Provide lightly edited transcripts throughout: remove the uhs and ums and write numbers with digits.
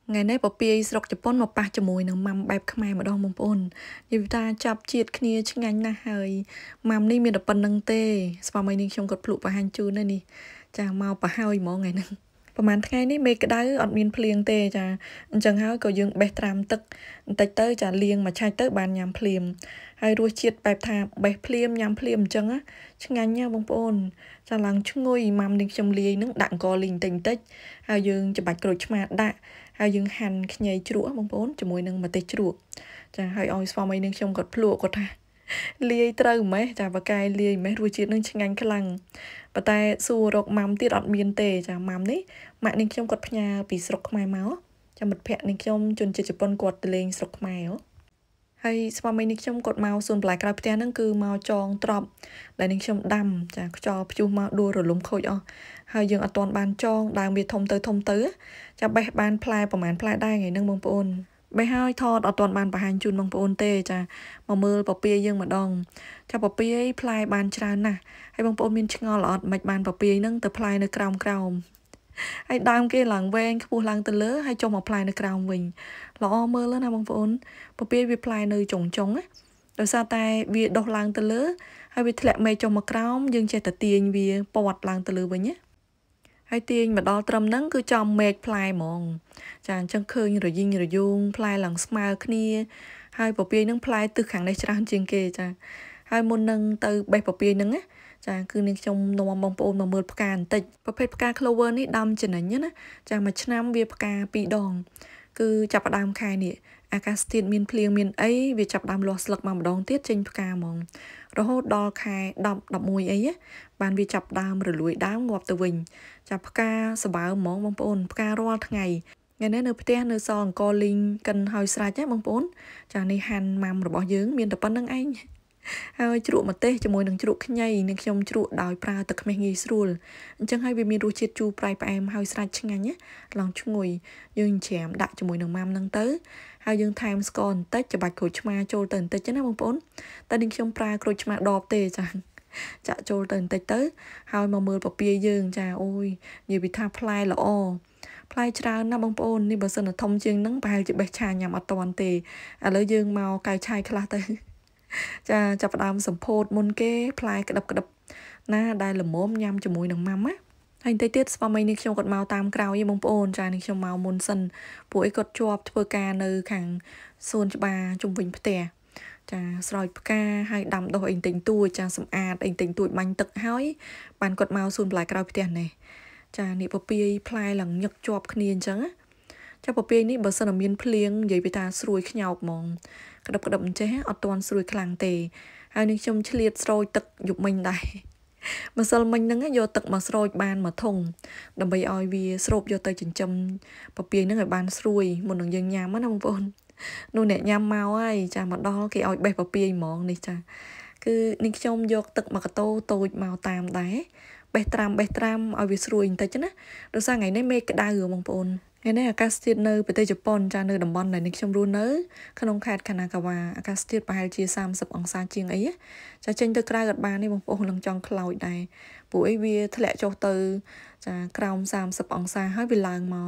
ngày nay bảo bì sọc chụp pon một ba chấm mùi nằng mắm bẹp khmai mà đong bông pon như ta chập chiết kia chừng anh na hơi mắmนี่มีแต่ปนนังเต้สปาไม่นิ่งชมกดปลุกปะฮันจูนั่นนี่จะเมาปะห้าวอีหมอไงนึงประมาณไงนี่เมกได้อดมีนเพลียงเตจ้ะจังห้าวก็ยังเบตรามตึกแต่เตอจะเลียงมาใช้เตอบานยามเพลียมให้รู้เชียดแบบทางเบเพลียมยามเพลียมจังอะชงานเนี่ยบางปนจะหลังชงวยมัมนิ่งชมเลียนึกดังกอลิงติงเต็กให้ยังจะบัดกระโดดมาได้ให้ยังหันขยายจุ๊บางปนจะมวยนึงมาเตะจุ๊บจะให้เอาสปาไม่นิ่งชมกดปลุกกดท่าเลียเตอไหมจะปากกายเลียไหมรู้เชียดนึงชงานขลังปะแต่สู้รกมัมที่อดมีนเตจะมัมนี่มานิ่งชมกดพญาปีสรกไม้เมาจะมัดแพะนิ่งชมจนจะปนกดตะเลงสรกไม้ให้สปาไม่นิ่งชมกดเมาส่วนปลายกระเพียนั่นคือเมาจองตรอบและนิ่งชมดำจะจอพิวมาดูหรือล้มเขาอ๋อให้ยังอัตอนบานจองดังเบียทมเตอจะไปบานพลายประมาณพลายได้ไงนึงบางปนไปให้ทอดอัตอนบานประหารจุนบางปนเตจะมาเมื่อปะเปียยังมาดองจะปะเปียพลายบานชราน่ะให้บางปนมีชงอหลอดไม่บานปะเปียนั่งแต่พลายในกราวให้ดามเกหลังแวงขบูหลังตะเลให้จมมาพลายในกราววิ่งล้อเมื่อแล้วนะบางปนปะเปียวิพลายในจงáโดยซาตายวิดอกหลังตะเลให้วิทะเลไม่จมมากราวยังใจแต่เตียงวิปวัดหลังตะเลวิ่งเนี้ยให้เตียงมาดอตรำนั่งคือจอมเมฆพลายมองจานจังเคยหรือยิงหรือยุงพลายหลังสมาร์คเนียให้ปะเปียนั่งพลายตึกขังในชราจิงเกจ้าให้มุนนั่งตือใบปะเปียนั่งáจ้าคือในชมนวมบองปนมาเมื่อประการติดประเภทประการคลเวอร์นี่ดำจะไหนเนี้ยนะจ้ามาชนะเวียประการปีดองคือจับดามคายเนี่ยอากาศเตียนมีนเพลียงมีนเอ้เวียจับดามลอสลักมาดองเตี้ยเจนประการมองเราโหดดอคายดับมวยไอ้เนี่ยบานเวียจับดามหรือลุยดามงอบตะวิงจับประการสบายมองบองปนประการรอดไงngày nay nơi Pte nơi sòn co linh cần hỏi sạch nhé bông bốn chả này hàn mầm rồi bỏ dướng miền tập năng anh hai chuột mà tê cho mồi đằng chuột nhảy nên trong chuột đòi pra tập mình nghi srul chẳng hay vì miền ruột chết chu prai pa em hỏi sạch chăng nhé lòng chung ngồi dương chém đại cho mồi đằng mầm năng tới hai dương time score tết cho bạch khối chma trôi tần tết chứ nó bông bốn ta định trong pra khối chma đọp tê chẳng chả trôi tần tết tới hai mà mưa bọc bia dương chả ôi nhiều bị tha fly là oพลายชราหน้าบางปนนี่บริษัททมจึงนั่งไปจะไปชายยามอัตวันเตอะไรยังเมาไก่ชายคลาเตจะจับดามสมโพธมนเก้พลายกระดับหน้าได้หล่มม้มยำจมูกหนังมัมะให้เตี้ยสปาไม่นิชมกดเมาตามกราวยี่บางปนจานิชมเมามนสันป่วยกดจวบเพื่อการในขังโซนจบาจุ่มวิ่งเตะจะสลอยกาให้ดำโดยเองติงตัวจะสำอาดเองติงตัวมันตึกห้อยปานกดเมาโซนปลายกราวเตะเนี่ยจานี่ปะเปียพลายหลังหยักจอบขณีนจังอะจ้าปะเปียนี่บริษัทมีนเพลียงใหญ่ไปตาสวยขยาวมองกระดับเจ๊อัตวันสวยคลางเตะให้นึกชมเฉลียดสโรยตึกหยุบมินได้มาสลมันนั่งโยตึกมาสโรยบานมาทงดำใบออยวีสโรบโยเตยจินจำปะเปียนั่งไอ้บานสวยหมดหนังยังยามมันน้ำปนนู่นเนี่ยยามเมาไอ้จ้ามาดอกี่ออยใบปะเปียมองนี่จ้าคือนึกชมโยตึกมากระโตโตยเมาตามได้เบตรามเอาวิสรุยแต่จ้ะนะดูซะไงในเมกได้อยู่บางปนไงในอากาศเทียนเนอไปเตยญี่ปุ่นจานเนอดับบอลไหนนิชมรู้เนอขนมขาดขนาดกว่าอากาศเทียนไปเชีย30 องศาเจียงไอ้จะเจนตะกร้ากับบานนี่บางปนลังจองคลอยได้ปุ๋ยเวียทะเลโจเตอจะกราว30 องศาให้เวลามา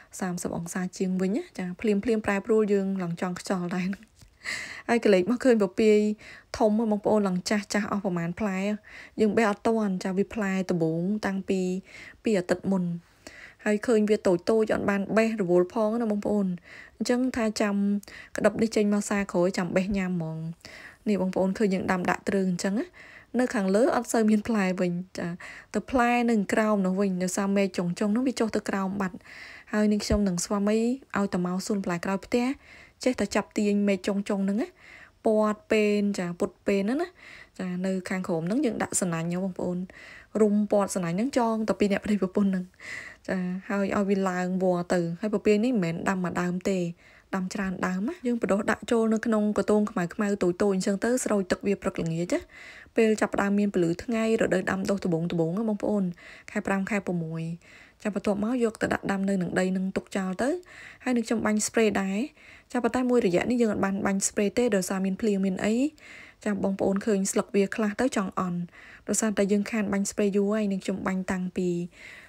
30 องศาเจียงวิ่งจะเพลียมปลายปลูยืงหลังจองจอได้ไอ้กระเล็กมาเคยแบบปีทมมาบางปนหลังจ้าเอาประมาณพลายยังไปเอาตอนจะวิพลายตะบุงตั้งปีตัดมุนให้เคยเวียโตจอนบานเบหรือวัวพองนะบางปนจังท่าจำกระดับได้เจนมาซาขอยจำเบยามมองนี่บางปนเคยยังดำดะตรึงจังอะเนื้อขังเลืออัดเซอร์มีนพลายวิ่งจะแต่พลายหนึ่งกราวนะวิ่งเดี๋ยวซาเมจงน้องวิโจตะกราวบัดให้หนึ่งชมหนึ่งสวามีเอาแต่เมาซุนปลายกราวเตี้ยเจ๊แต่จับตีนเมจงนึงอะปอดเป็นจะปุดเป็นนั่นนะจะในคางโขมนั่งยังดักสนานเนาะบางปนรุมปอดสนานยังจองแต่ปีเนี่ยไปได้ปนหนึ่งจะให้เอาวิลาบัวตื่นให้ปปีนี่เหม็นดำมาดำเตะดำจานดำอะยังไปโดดดักโจนขนมกระตุ้งขมายตัวเชิงเตอร์สโลยตกเวียปรักหลังเงี้ยจ้ะเปลจับดำมีนเปลือทั้งไงหรือเดินดำโตตัวบงบางปนใครปรามใครปมวยจะประตูเมาส์ยกแต่ดักดำในหนึ่งใดหนึ่งตกเจ้าเตอให้หนึ่งจำบังสเปรย์ได้จะประตูมวยระยะนี่ยังบังสเปรย์เตอเดอร์ซามินเพลียมินไอจะบองปนเคยสลักเวียคลาเตอร์จังอ่อนโดยซาแต่ยังคานบังสเปรย์ย้วยหนึ่งจำบังตังปี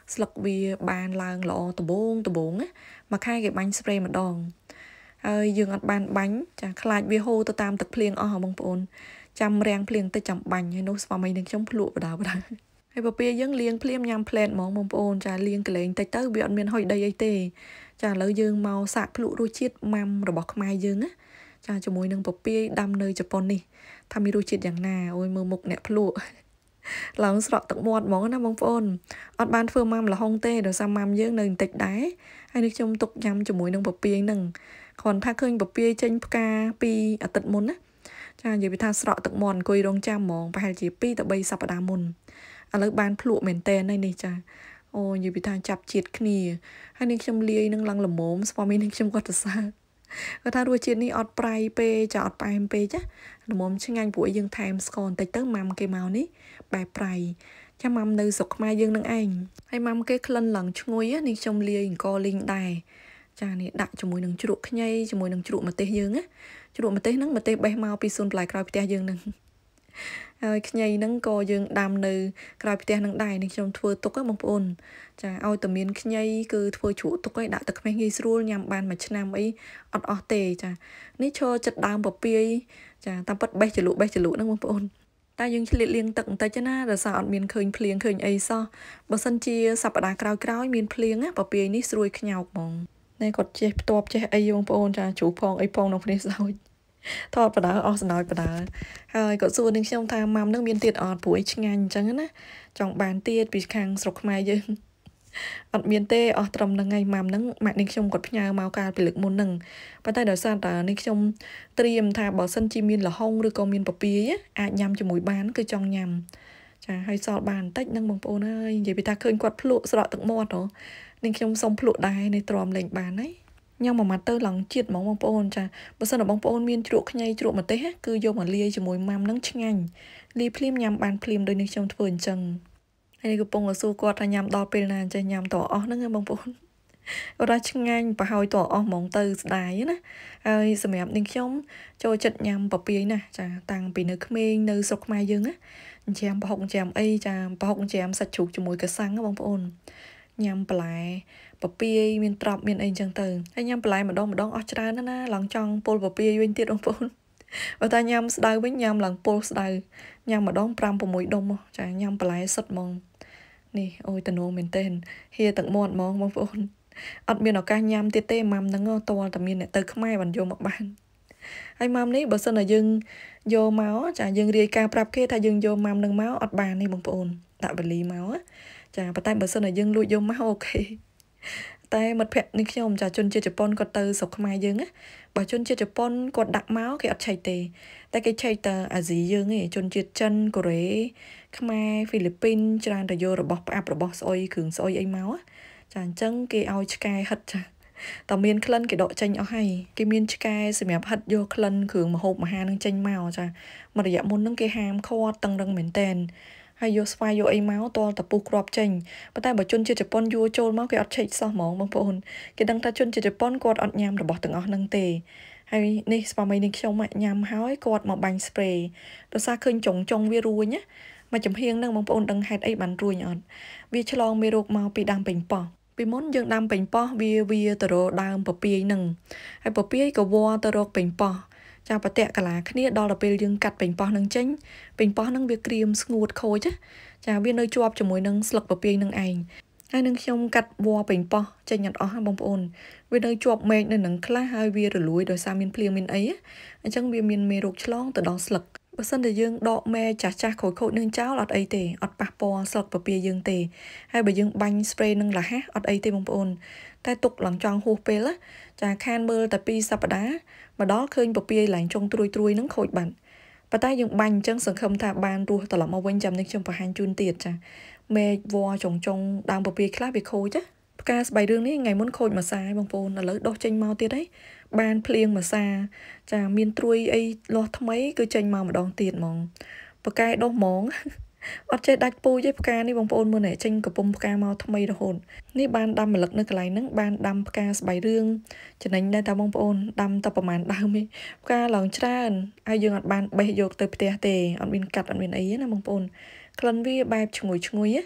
ស្លឹកវាបានឡើងល្អដបងណាមកខែគេបាញ់ spray ម្ដងហើយយើងអត់បានបាញ់ចាខ្លាចវាហូរទៅតាមទឹកភ្លៀងអស់បងប្អូនចាំរាំងភ្លៀងតិចចាំបាញ់ហើយនោះស្វាមីនឹងខ្ញុំភ្លក់បដាហើយពពាយើងលាងភ្លាមញ៉ាំផ្លែតហ្មងបងប្អូនចាលាងកលែងតិចទៅវាអត់មានហុយដីអីទេចាឥឡូវយើងមកសាកភ្លក់រសជាតិម៉ាំរបស់ខ្មែរយើងណាចាជាមួយនឹងពពាយដាំនៅជប៉ុននេះថាមានរសជាតិយ៉ាងណាអូយមើលមុខអ្នកភ្លក់ឡើងស្រក់ទឹកមាត់ហ្មងណាបងប្អូនអត់បានធ្វើម៉ាំលហុងទេដោយសារម៉ាំយើងនៅបន្តិចដែរហើយនេះខ្ញុំទុកញ៉ាំជាមួយនឹងពពាយហ្នឹងគ្រាន់ថាឃើញពពាយចេញផ្កាពីអាទិត្យមុនណាចានិយាយថាស្រក់ទឹកមាត់អង្គុយរងចាំហ្មងប្រហែលជា2ទៅ3សប្តាហ៍មុនឥឡូវបានភ្លក់មែនតែនហើយនេះចាអូនិយាយថាចាប់ជាតិគ្នាហើយនេះខ្ញុំលាយនឹងឡើងល្មមស្វាមីនឹងខ្ញុំគាត់សរសើរគាត់ថារសជាតិនេះអត់ប្រៃពេកចាអត់ផ្អែមពេកចាល្មមឆ្ងាញ់ព្រោះយើងថែមស្ករបន្តិចទៅម៉ាំគេមកនេះបែបប្រៃចាំម៉ាំនៅស្រុកខ្មែរយើងនឹងឯងហើយម៉ាំគេក្លិនឡើងឈ្ងុយនេះខ្ញុំលាយអង្គលីងដែរចានេះដាក់ជាមួយនឹងជ្រក់ខ្ញីជាមួយនឹងជ្រក់ម្ទេសយើងណាជ្រក់ម្ទេសហ្នឹងម្ទេសបេះមកពីសួនបន្លែក្រោយផ្ទះយើងហ្នឹងហើយខ្ញីហ្នឹងក៏យើងដាំនៅក្រោយផ្ទះនឹងដែរនេះខ្ញុំធ្វើទុកបងប្អូនចាឲ្យតែមានខ្ញីគឺធ្វើជ្រក់ទុកឲ្យដាក់ទឹកខ្មេះងាយស្រួលញ៉ាំបានមួយឆ្នាំអីអត់អស់ទេចានេះឈរចិត្តដើមពពាយចាតាមពិតបេះចលក់ហ្នឹងបងប្អូនតែយើងឆ្លៀតលាងទឹកបន្តិចណាដោយសារអត់មានឃើញភ្លៀងឃើញអីសោះបើសិនជាសប្តាហ៍ក្រោយមានភ្លៀងណាពពាយនេះស្រួយខ្ញោកហ្មងនេះគាត់ចេះផ្ទាប់ចេះអីបងប្អូនចាជ្រូកផងអីផងក្នុងភ្នែកសោចថតបដាអស់សណ្ដោយបដាហើយគាត់សួរនឹងខ្ញុំថាម៉ាំនឹងមានទៀតអត់ព្រោះអីឆ្ងាញ់អញ្ចឹងណាចង់បានទៀតពីខាងស្រុកខ្មែរយើងអត់មានទេអស់ត្រឹមហ្នឹងហើយម៉ាំហ្នឹងម៉ាក់នេះខ្ញុំគាត់ផ្ញើមកកាលពីលើកមុនហ្នឹងប៉ុន្តែដោយសារតែនេះខ្ញុំត្រៀមថាបើសិនជាមានលហុងឬក៏មានពពាយអាចញ៉ាំជាមួយបានគឺចង់ញ៉ាំចាហើយសល់បានបន្តិចហ្នឹងបងប្អូនហើយនិយាយពីថាឃើញគាត់ភ្លក់ស្រក់ទឹកមាត់ហ៎នេះខ្ញុំសុំភ្លក់ដែរនេះទ្រាំលេងបានហើយញ៉ាំមួយម៉ាត់ទៅឡើងជាតិហ្មងបងប្អូនចាបើសិនតែបងប្អូនមានជ្រក់ខ្ញីជ្រក់ម្ទេសគឺយកមកលាយជាមួយម៉ាំហ្នឹងឆ្ងាញ់លាយភ្លាមញ៉ាំបានភ្លាមដូចនេះខ្ញុំធ្វើអញ្ចឹងហើយនេះកំពុងសួរគាត់ថាញ៉ាំដល់ពេលណាចេះញ៉ាំតអស់ហ្នឹងបងប្អូនគាត់ថាឆ្ងាញ់ប្រហើយតអស់ហ្មងទៅស្ដាយណាហើយសម្រាប់នាងខ្ញុំចូលចិត្តញ៉ាំពពាយណាចាតាំងពីនៅក្មេងនៅស្រុកខ្មែរយើងណាចាំប្រហុកចាំអីចាប្រហុកចាំសាច់ជ្រូកជាមួយកាសាំងបងប្អូនញ៉ាំបន្លែពពាយមានត្រប់មានអីចឹងទៅហើយញ៉ាំបន្លែម្ដងអស់ច្រើនណាឡើងចង់ពុលពពាយវិញទៀតបងប្អូនបើតែញ៉ាំស្ដៅវិញញ៉ាំឡើងពុលស្ដៅញ៉ាំម្ដង5 6ដុំចាញ៉ាំបន្លែសុទ្ធហ្មងនេះអូយតនោមែនទេហៀទឹកមាត់ហ្មងបងប្អូនអត់មានឱកាសញ៉ាំទៀតទេម៉ាំហ្នឹងតើតែមានអ្នកទៅខ្មែរបានយកមកបានហើយម៉ាំនេះបើសិនតែយើងយកមកចាយើងរាយការប្រាប់គេថាយើងយកម៉ាំនឹងមកអត់បានទេបងប្អូនដាក់វេលីមកចាប៉ុន្តែបើសិនតែយើងលួចយកមកអូខេតែមិត្តភក្តិនេះខ្ញុំចាជនជាតិជប៉ុនគាត់ទៅស្រុកខ្មែរយើងណាបើជនជាតិជប៉ុនគាត់ដាក់មកគេអត់ឆែកទេតែគេឆែកតែអាស៊ីយើងឯងជនជាតិចិនកូរ៉េខ្មែរហ្វីលីពីនច្រើនតែយករបស់ផ្អាប់របស់ស្អុយគ្រឿងស្អុយអីមកចាអញ្ចឹងគេឲ្យឆ្កែហិតចាតើមានក្លិនគេដកចេញអស់ហើយគេមានឆ្កែសម្រាប់ហិតយកក្លិនគ្រឿងម្ហូបអាហារនឹងចេញមកចាមួយរយៈមុនហ្នឹងគេហាមឃាត់តឹងរឹងមែនតែនហើយយកស្វាយយកអីមកតតែពុះគ្រាប់ចេញប៉ុន្តែបើជនជាតិជប៉ុនយកចូលមកគេអត់ឆែកសោះហ្មងបងប្អូនគេដឹងថាជនជាតិជប៉ុនគាត់អត់ញ៉ាំរបស់ទាំងអស់ហ្នឹងទេហើយនេះស្វាមីនេះខ្ញុំញ៉ាំហើយគាត់មកបាញ់ spray ដោយសារឃើញចុងវារួញណាមកចំហៀងហ្នឹងបងប្អូនដឹងហេតុអីបានរួញអត់វាឆ្លងមេរោគមកពីដើមពេញប៉ោះពីមុនយើងដាំពេញប៉ោះវាទៅរកដើមពពាយហ្នឹងហើយពពាយក៏វល់ទៅរកពេញប៉ោះចាប្រតិកាលាគ្នាដល់ទៅពេលយើងកាត់ពេញប៉ោះនឹងចេញពេញប៉ោះនឹងវាក្រៀមស្ងួតខូចចាវានៅជាប់ជាមួយនឹងស្លឹកពពាយនឹងឯងហើយនឹងខ្ញុំកាត់វល់ពេញប៉ោះចេញអត់អស់បងប្អូនវានៅជាប់មែកនៅនឹងខ្លះហើយវារលួយដោយសារមានភ្លៀងមានអីអញ្ចឹងវាមានមេរោគឆ្លងទៅដល់ស្លឹកបើសិនតែយើងដកមែចាស់ខូចនឹងចោលអត់អីទេអត់ប៉ះពាល់ស្លឹកពពាយយើងទេហើយបើយើងបាញ់ spray នឹងលះអត់អីទេបងប្អូនតែទុកឡើងចង់ហួសពេលចាខានមើលតែ2សប្តាហ៍មកដល់ឃើញពពាយឡើងចុងត្រួយនឹងខូចបាត់ប៉ុន្តែយើងបាញ់អញ្ចឹងសង្ឃឹមថាបានរស់ត្រឡប់មកវិញចាំនេះខ្ញុំបង្ហាញជូនទៀតចាមែកវល់ចុងដើមពពាយខ្លះវាខូចផ្កាស្បៃរឿងនេះថ្ងៃមុនខូចមួយសាបងប្អូនឥឡូវដុះចេញមកទៀតហើយបានភ្លៀងមួយសាចាមានត្រួយអីលាស់ថ្មីគឺចេញមកម្ដងទៀតហ្មងផ្កាដុះហ្មងអត់ចេះដាច់ពូជទេផ្កានេះបងប្អូនមើលណែចេញកំពុំផ្កាមកថ្មីរហូតនេះបានដាំម្លឹកនៅកន្លែងហ្នឹងបានដាំផ្កាស្បៃរឿងចំណេញដែរតាបងប្អូនដាំតែប្រហែលដើមទេផ្កាឡើងច្រើនហើយយើងអត់បានបេះយកទៅផ្ទះទេអត់មានកាត់អត់មានអីណាបងប្អូនក្លិនវាបែបឈ្ងុយឥ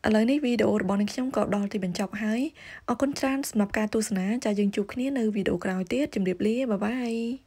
ឥឡូវនេះវីដេអូរបស់នាងខ្ញុំក៏ដល់ទីបញ្ចប់ហើយអរគុណច្រើនសម្រាប់ការទស្សនាចាយើងជួបគ្នានៅវីដេអូក្រោយទៀតជម្រាបលាបាយបាយ